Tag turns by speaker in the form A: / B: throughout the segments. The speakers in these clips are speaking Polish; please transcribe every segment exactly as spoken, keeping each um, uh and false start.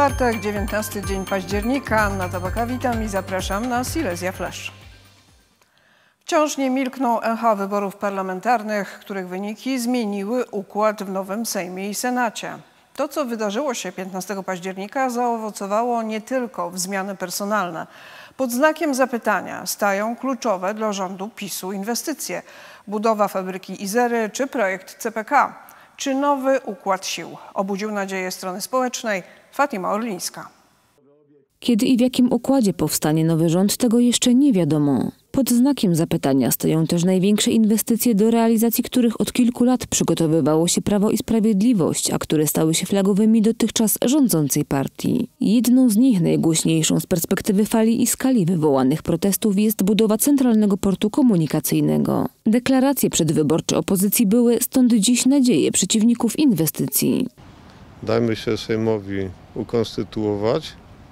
A: Czwartek, dziewiętnasty dzień października. Anna Tabaka, witam i zapraszam na Silesia Flash. Wciąż nie milkną echa wyborów parlamentarnych, których wyniki zmieniły układ w nowym Sejmie i Senacie. To, co wydarzyło się piętnastego października, zaowocowało nie tylko w zmiany personalne. Pod znakiem zapytania stają kluczowe dla rządu PiSu inwestycje. Budowa fabryki Izery czy projekt C P K. Czy nowy układ sił obudził nadzieję strony społecznej? Fatima Orlińska.
B: Kiedy i w jakim układzie powstanie nowy rząd, tego jeszcze nie wiadomo. Pod znakiem zapytania stoją też największe inwestycje, do realizacji których od kilku lat przygotowywało się Prawo i Sprawiedliwość, a które stały się flagowymi dotychczas rządzącej partii. Jedną z nich, najgłośniejszą z perspektywy fali i skali wywołanych protestów, jest budowa Centralnego Portu Komunikacyjnego. Deklaracje przedwyborcze opozycji były, stąd dziś nadzieje przeciwników inwestycji.
C: Dajmy się Sejmowi ukonstytuować,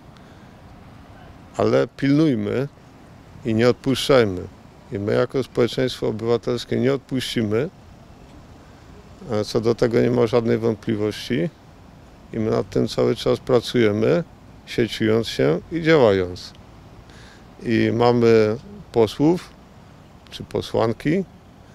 C: ale pilnujmy i nie odpuszczajmy. I my jako społeczeństwo obywatelskie nie odpuścimy. Co do tego nie ma żadnej wątpliwości. I my nad tym cały czas pracujemy, sieciując się i działając. I mamy posłów czy posłanki,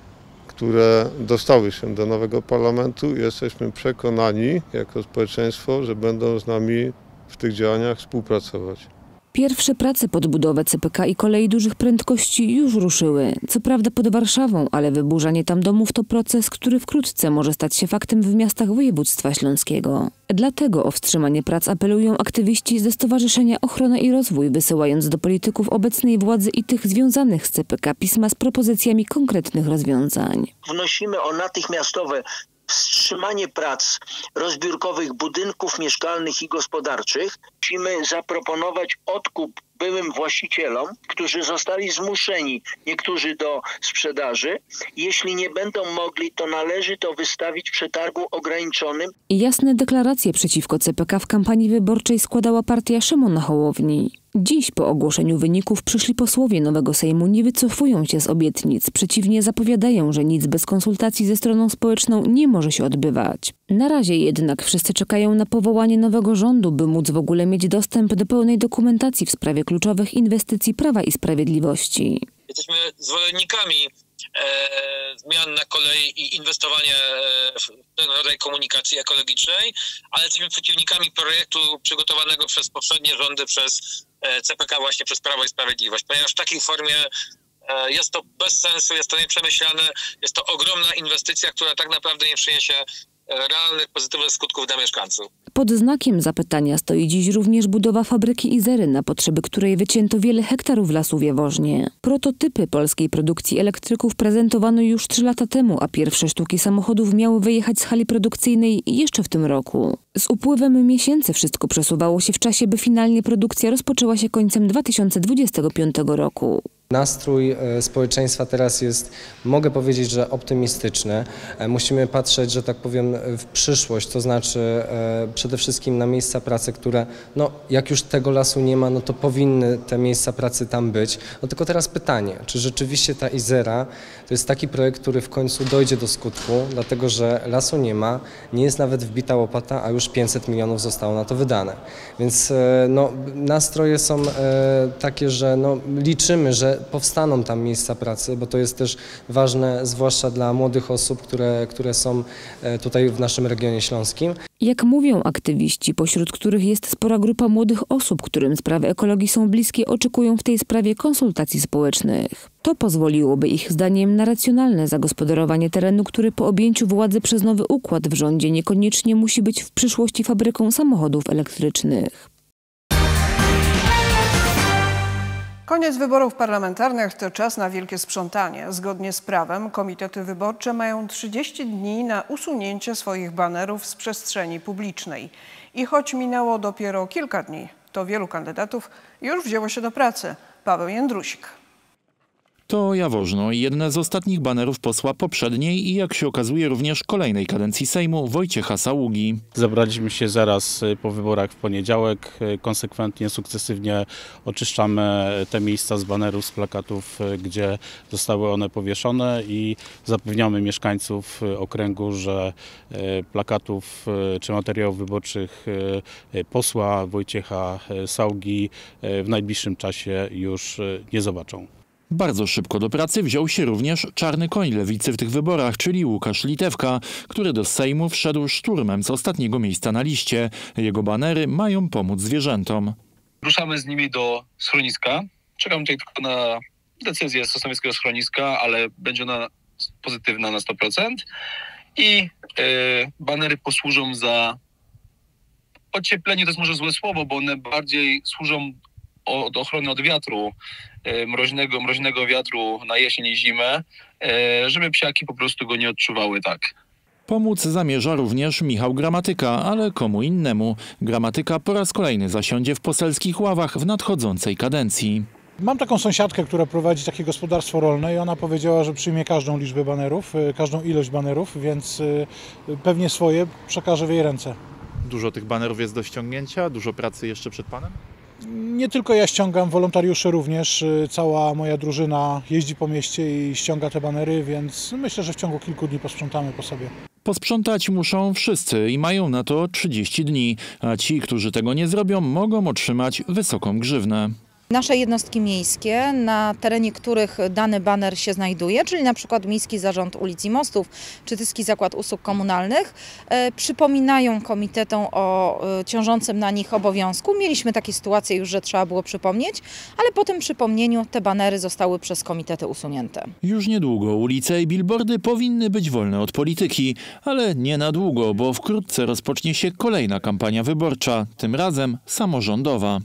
C: które dostały się do nowego parlamentu i jesteśmy przekonani jako społeczeństwo, że będą z nami w tych działaniach współpracować.
B: Pierwsze prace pod budowę C P K i kolei dużych prędkości już ruszyły. Co prawda pod Warszawą, ale wyburzanie tam domów to proces, który wkrótce może stać się faktem w miastach województwa śląskiego. Dlatego o wstrzymanie prac apelują aktywiści ze Stowarzyszenia Ochrona i Rozwój, wysyłając do polityków obecnej władzy i tych związanych z C P K pisma z propozycjami konkretnych rozwiązań.
D: Wnosimy o natychmiastowe wstrzymanie prac rozbiórkowych budynków mieszkalnych i gospodarczych. Musimy zaproponować odkup byłym właścicielom, którzy zostali zmuszeni, niektórzy do sprzedaży. Jeśli nie będą mogli, to należy to wystawić w przetargu ograniczonym.
B: Jasne deklaracje przeciwko C P K w kampanii wyborczej składała partia Szymona Hołowni. Dziś po ogłoszeniu wyników przyszli posłowie nowego Sejmu nie wycofują się z obietnic. Przeciwnie, zapowiadają, że nic bez konsultacji ze stroną społeczną nie może się odbywać. Na razie jednak wszyscy czekają na powołanie nowego rządu, by móc w ogóle mieć dostęp do pełnej dokumentacji w sprawie kluczowych inwestycji Prawa i Sprawiedliwości.
E: Jesteśmy zwolennikami e, zmian na kolei i inwestowania w ten rodzaj komunikacji ekologicznej, ale jesteśmy przeciwnikami projektu przygotowanego przez poprzednie rządy, przez C P K, właśnie przez Prawo i Sprawiedliwość, ponieważ w takiej formie e, jest to bez sensu, jest to nieprzemyślane, jest to ogromna inwestycja, która tak naprawdę nie przyniesie realnych, pozytywnych skutków dla mieszkańców.
B: Pod znakiem zapytania stoi dziś również budowa fabryki Izery, na potrzeby której wycięto wiele hektarów lasu w Jaworznie. Prototypy polskiej produkcji elektryków prezentowano już trzy lata temu, a pierwsze sztuki samochodów miały wyjechać z hali produkcyjnej jeszcze w tym roku. Z upływem miesięcy wszystko przesuwało się w czasie, by finalnie produkcja rozpoczęła się końcem dwa tysiące dwudziestego piątego roku.
F: Nastrój społeczeństwa teraz jest, mogę powiedzieć, że optymistyczny. Musimy patrzeć, że tak powiem, w przyszłość, to znaczy przede wszystkim na miejsca pracy, które, no jak już tego lasu nie ma, no to powinny te miejsca pracy tam być. No tylko teraz pytanie, czy rzeczywiście ta Izera to jest taki projekt, który w końcu dojdzie do skutku, dlatego że lasu nie ma, nie jest nawet wbita łopata, a już pięćset milionów zostało na to wydane. Więc no, nastroje są takie, że no, liczymy, że powstaną tam miejsca pracy, bo to jest też ważne, zwłaszcza dla młodych osób, które, które są tutaj w naszym regionie śląskim.
B: Jak mówią aktywiści, pośród których jest spora grupa młodych osób, którym sprawy ekologii są bliskie, oczekują w tej sprawie konsultacji społecznych. To pozwoliłoby ich zdaniem na racjonalne zagospodarowanie terenu, który po objęciu władzy przez nowy układ w rządzie niekoniecznie musi być w przyszłości fabryką samochodów elektrycznych.
A: Koniec wyborów parlamentarnych to czas na wielkie sprzątanie. Zgodnie z prawem komitety wyborcze mają trzydzieści dni na usunięcie swoich banerów z przestrzeni publicznej. I choć minęło dopiero kilka dni, to wielu kandydatów już wzięło się do pracy. Paweł Jędrusik.
G: To Jaworzno i jedne z ostatnich banerów posła poprzedniej i jak się okazuje również kolejnej kadencji Sejmu Wojciecha Saługi.
H: Zebraliśmy się zaraz po wyborach w poniedziałek. Konsekwentnie, sukcesywnie oczyszczamy te miejsca z banerów, z plakatów, gdzie zostały one powieszone i zapewniamy mieszkańców okręgu, że plakatów czy materiałów wyborczych posła Wojciecha Saługi w najbliższym czasie już nie zobaczą.
G: Bardzo szybko do pracy wziął się również czarny koń lewicy w tych wyborach, czyli Łukasz Litewka, który do Sejmu wszedł szturmem z ostatniego miejsca na liście. Jego banery mają pomóc zwierzętom.
I: Ruszamy z nimi do schroniska. Czekam tutaj tylko na decyzję z sosnowieckiego schroniska, ale będzie ona pozytywna na sto procent. I yy, banery posłużą za ocieplenie, to jest może złe słowo, bo one bardziej służą od ochrony od wiatru, mroźnego, mroźnego wiatru na jesień i zimę, żeby psiaki po prostu go nie odczuwały tak.
G: Pomóc zamierza również Michał Gramatyka, ale komu innemu. Gramatyka po raz kolejny zasiądzie w poselskich ławach w nadchodzącej kadencji.
J: Mam taką sąsiadkę, która prowadzi takie gospodarstwo rolne i ona powiedziała, że przyjmie każdą liczbę banerów, każdą ilość banerów, więc pewnie swoje przekaże w jej ręce.
K: Dużo tych banerów jest do ściągnięcia? Dużo pracy jeszcze przed panem?
J: Nie tylko ja ściągam, wolontariusze również. Cała moja drużyna jeździ po mieście i ściąga te banery, więc myślę, że w ciągu kilku dni posprzątamy po sobie.
G: Posprzątać muszą wszyscy i mają na to trzydzieści dni, a ci, którzy tego nie zrobią, mogą otrzymać wysoką grzywnę.
L: Nasze jednostki miejskie, na terenie których dany baner się znajduje, czyli na przykład Miejski Zarząd Ulic i Mostów czy Tyski Zakład Usług Komunalnych, e, przypominają komitetom o e, ciążącym na nich obowiązku. Mieliśmy takie sytuacje już, że trzeba było przypomnieć, ale po tym przypomnieniu te banery zostały przez komitety usunięte.
G: Już niedługo ulice i billboardy powinny być wolne od polityki, ale nie na długo, bo wkrótce rozpocznie się kolejna kampania wyborcza, tym razem samorządowa.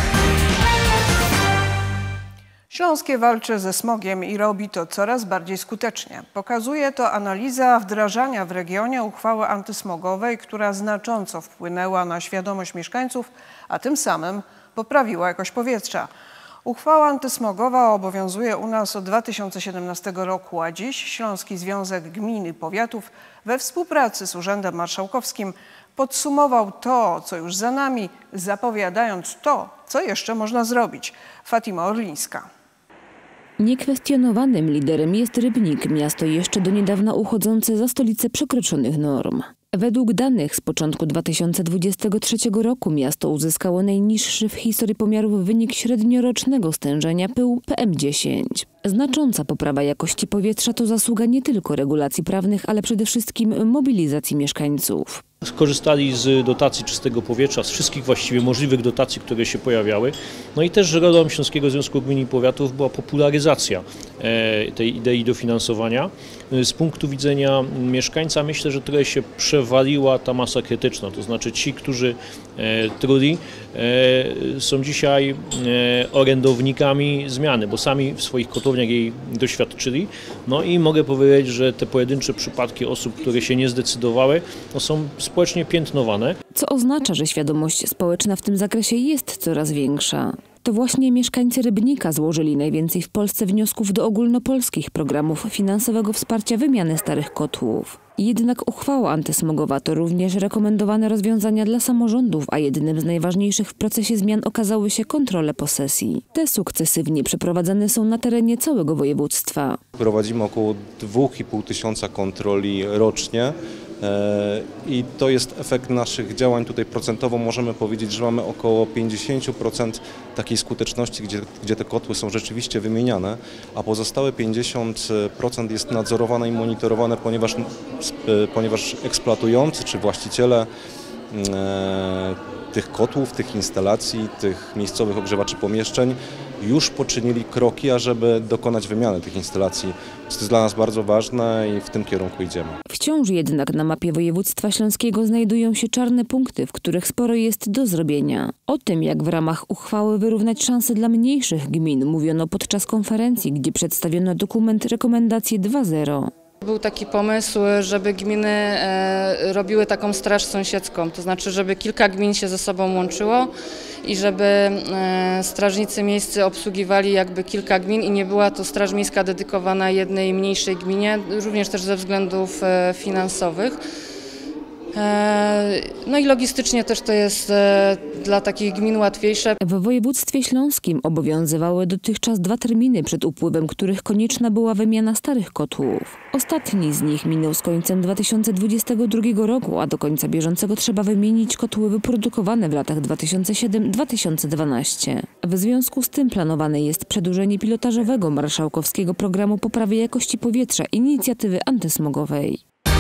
A: Śląskie walczy ze smogiem i robi to coraz bardziej skutecznie. Pokazuje to analiza wdrażania w regionie uchwały antysmogowej, która znacząco wpłynęła na świadomość mieszkańców, a tym samym poprawiła jakość powietrza. Uchwała antysmogowa obowiązuje u nas od dwa tysiące siedemnastego roku, a dziś Śląski Związek Gmin i Powiatów we współpracy z Urzędem Marszałkowskim podsumował to, co już za nami, zapowiadając to, co jeszcze można zrobić. Fatima Orlińska.
B: Niekwestionowanym liderem jest Rybnik, miasto jeszcze do niedawna uchodzące za stolicę przekroczonych norm. Według danych z początku dwa tysiące dwudziestego trzeciego roku miasto uzyskało najniższy w historii pomiarów wynik średniorocznego stężenia pyłu P M dziesięć. Znacząca poprawa jakości powietrza to zasługa nie tylko regulacji prawnych, ale przede wszystkim mobilizacji mieszkańców.
M: Skorzystali z dotacji czystego powietrza, z wszystkich właściwie możliwych dotacji, które się pojawiały. No i też rolą Śląskiego Związku Gmin i Powiatów była popularyzacja tej idei dofinansowania. Z punktu widzenia mieszkańca myślę, że trochę się przewaliła ta masa krytyczna, to znaczy ci, którzy truli, są dzisiaj orędownikami zmiany, bo sami w swoich kotłowniach jej doświadczyli. No i mogę powiedzieć, że te pojedyncze przypadki osób, które się nie zdecydowały, no są społecznie piętnowane.
B: Co oznacza, że świadomość społeczna w tym zakresie jest coraz większa. To właśnie mieszkańcy Rybnika złożyli najwięcej w Polsce wniosków do ogólnopolskich programów finansowego wsparcia wymiany starych kotłów. Jednak uchwała antysmogowa to również rekomendowane rozwiązania dla samorządów, a jednym z najważniejszych w procesie zmian okazały się kontrole posesji. Te sukcesywnie przeprowadzane są na terenie całego województwa.
N: Prowadzimy około dwa i pół tysiąca kontroli rocznie. I to jest efekt naszych działań. Tutaj procentowo możemy powiedzieć, że mamy około pięćdziesiąt procent takiej skuteczności, gdzie, gdzie te kotły są rzeczywiście wymieniane, a pozostałe pięćdziesiąt procent jest nadzorowane i monitorowane, ponieważ, ponieważ eksploatujący czy właściciele e, tych kotłów, tych instalacji, tych miejscowych ogrzewaczy pomieszczeń już poczynili kroki, ażeby dokonać wymiany tych instalacji. To jest dla nas bardzo ważne i w tym kierunku idziemy.
B: Wciąż jednak na mapie województwa śląskiego znajdują się czarne punkty, w których sporo jest do zrobienia. O tym, jak w ramach uchwały wyrównać szanse dla mniejszych gmin, mówiono podczas konferencji, gdzie przedstawiono dokument Rekomendacje dwa zero.
O: Był taki pomysł, żeby gminy e, robiły taką straż sąsiedzką, to znaczy, żeby kilka gmin się ze sobą łączyło i żeby e, strażnicy miejscy obsługiwali jakby kilka gmin i nie była to straż miejska dedykowana jednej mniejszej gminie, również też ze względów e, finansowych. No i logistycznie też to jest dla takich gmin łatwiejsze.
B: W województwie śląskim obowiązywały dotychczas dwa terminy, przed upływem których konieczna była wymiana starych kotłów. Ostatni z nich minął z końcem dwa tysiące dwudziestego drugiego roku, a do końca bieżącego trzeba wymienić kotły wyprodukowane w latach dwa tysiące siódmym do dwa tysiące dwunastego. W związku z tym planowane jest przedłużenie pilotażowego marszałkowskiego programu poprawy jakości powietrza inicjatywy antysmogowej.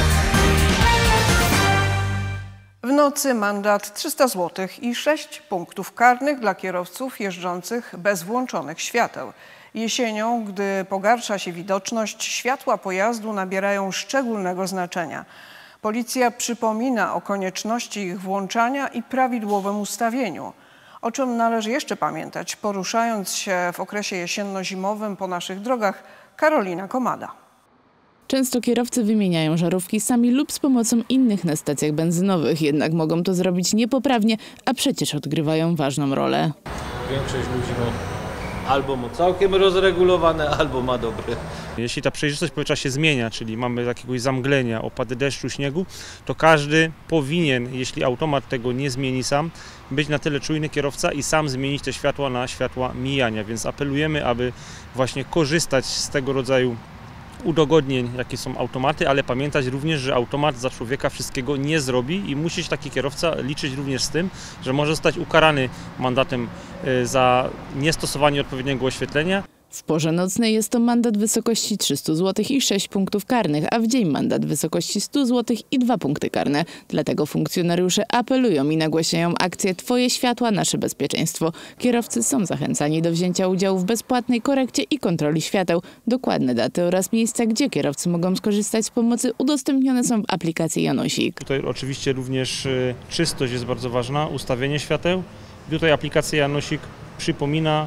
A: W nocy mandat trzysta złotych i sześć punktów karnych dla kierowców jeżdżących bez włączonych świateł. Jesienią, gdy pogarsza się widoczność, światła pojazdu nabierają szczególnego znaczenia. Policja przypomina o konieczności ich włączania i prawidłowym ustawieniu. O czym należy jeszcze pamiętać, poruszając się w okresie jesienno-zimowym po naszych drogach, Karolina Komada.
P: Często kierowcy wymieniają żarówki sami lub z pomocą innych na stacjach benzynowych, jednak mogą to zrobić niepoprawnie, a przecież odgrywają ważną rolę.
Q: Większość ludzi ma albo ma całkiem rozregulowane, albo ma dobre.
R: Jeśli ta przejrzystość powietrza się zmienia, czyli mamy jakiegoś zamglenia, opady deszczu, śniegu, to każdy powinien, jeśli automat tego nie zmieni sam, być na tyle czujny kierowca i sam zmienić te światła na światła mijania. Więc apelujemy, aby właśnie korzystać z tego rodzaju udogodnień, jakie są automaty, ale pamiętać również, że automat za człowieka wszystkiego nie zrobi i musi się taki kierowca liczyć również z tym, że może zostać ukarany mandatem za niestosowanie odpowiedniego oświetlenia.
P: W porze nocnej jest to mandat w wysokości trzysta złotych i sześć punktów karnych, a w dzień mandat w wysokości sto złotych i dwa punkty karne. Dlatego funkcjonariusze apelują i nagłaśniają akcję Twoje światła, nasze bezpieczeństwo. Kierowcy są zachęcani do wzięcia udziału w bezpłatnej korekcie i kontroli świateł. Dokładne daty oraz miejsca, gdzie kierowcy mogą skorzystać z pomocy, udostępnione są w aplikacji Janosik.
R: Tutaj oczywiście również czystość jest bardzo ważna, ustawienie świateł. Tutaj aplikacja Janosik przypomina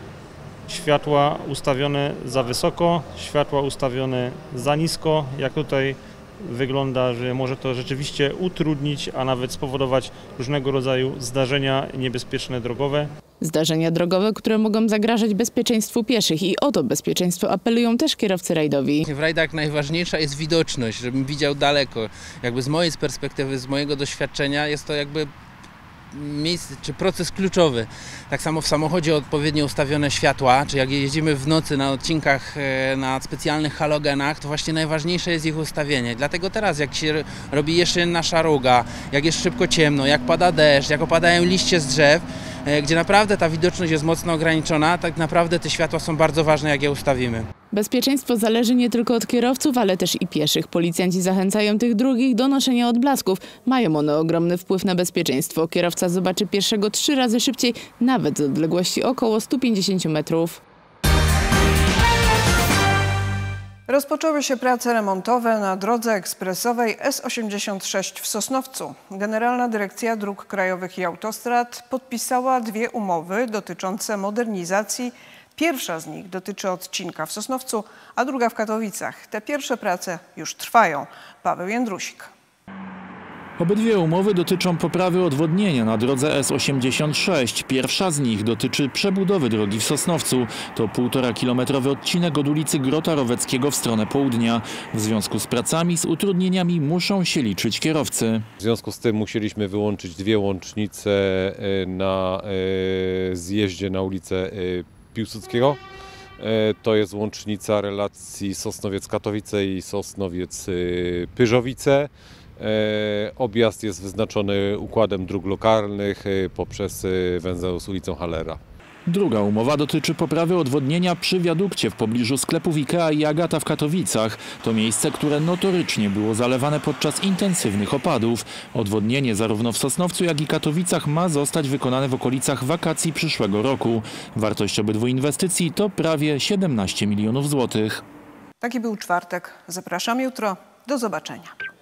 R: światła ustawione za wysoko, światła ustawione za nisko. Jak tutaj wygląda, że może to rzeczywiście utrudnić, a nawet spowodować różnego rodzaju zdarzenia niebezpieczne drogowe.
P: Zdarzenia drogowe, które mogą zagrażać bezpieczeństwu pieszych i o to bezpieczeństwo apelują też kierowcy rajdowi.
S: W rajdach najważniejsza jest widoczność, żebym widział daleko. Jakby z mojej perspektywy, z mojego doświadczenia jest to jakby miejsce czy proces kluczowy. Tak samo w samochodzie odpowiednio ustawione światła, czy jak jeździmy w nocy na odcinkach na specjalnych halogenach, to właśnie najważniejsze jest ich ustawienie. Dlatego teraz jak się robi jesienna szaruga, jak jest szybko ciemno, jak pada deszcz, jak opadają liście z drzew, gdzie naprawdę ta widoczność jest mocno ograniczona, tak naprawdę te światła są bardzo ważne, jak je ustawimy.
P: Bezpieczeństwo zależy nie tylko od kierowców, ale też i pieszych. Policjanci zachęcają tych drugich do noszenia odblasków. Mają one ogromny wpływ na bezpieczeństwo. Kierowca zobaczy pieszego trzy razy szybciej, nawet z odległości około stu pięćdziesięciu metrów.
A: Rozpoczęły się prace remontowe na drodze ekspresowej S osiemdziesiąt sześć w Sosnowcu. Generalna Dyrekcja Dróg Krajowych i Autostrad podpisała dwie umowy dotyczące modernizacji. Pierwsza z nich dotyczy odcinka w Sosnowcu, a druga w Katowicach. Te pierwsze prace już trwają. Paweł Jędrusik.
G: Obydwie umowy dotyczą poprawy odwodnienia na drodze S osiemdziesiąt sześć. Pierwsza z nich dotyczy przebudowy drogi w Sosnowcu. To półtora kilometrowy odcinek od ulicy Grota Roweckiego w stronę południa. W związku z pracami z utrudnieniami muszą się liczyć kierowcy.
T: W związku z tym musieliśmy wyłączyć dwie łącznice na zjeździe na ulicę Piłsudskiego. To jest łącznica relacji Sosnowiec-Katowice i Sosnowiec-Pyrzowice. Objazd jest wyznaczony układem dróg lokalnych poprzez węzeł z ulicą Hallera.
G: Druga umowa dotyczy poprawy odwodnienia przy wiadukcie w pobliżu sklepów Ikea i Agata w Katowicach. To miejsce, które notorycznie było zalewane podczas intensywnych opadów. Odwodnienie zarówno w Sosnowcu, jak i Katowicach ma zostać wykonane w okolicach wakacji przyszłego roku. Wartość obydwu inwestycji to prawie siedemnaście milionów złotych.
A: Taki był czwartek. Zapraszam jutro. Do zobaczenia.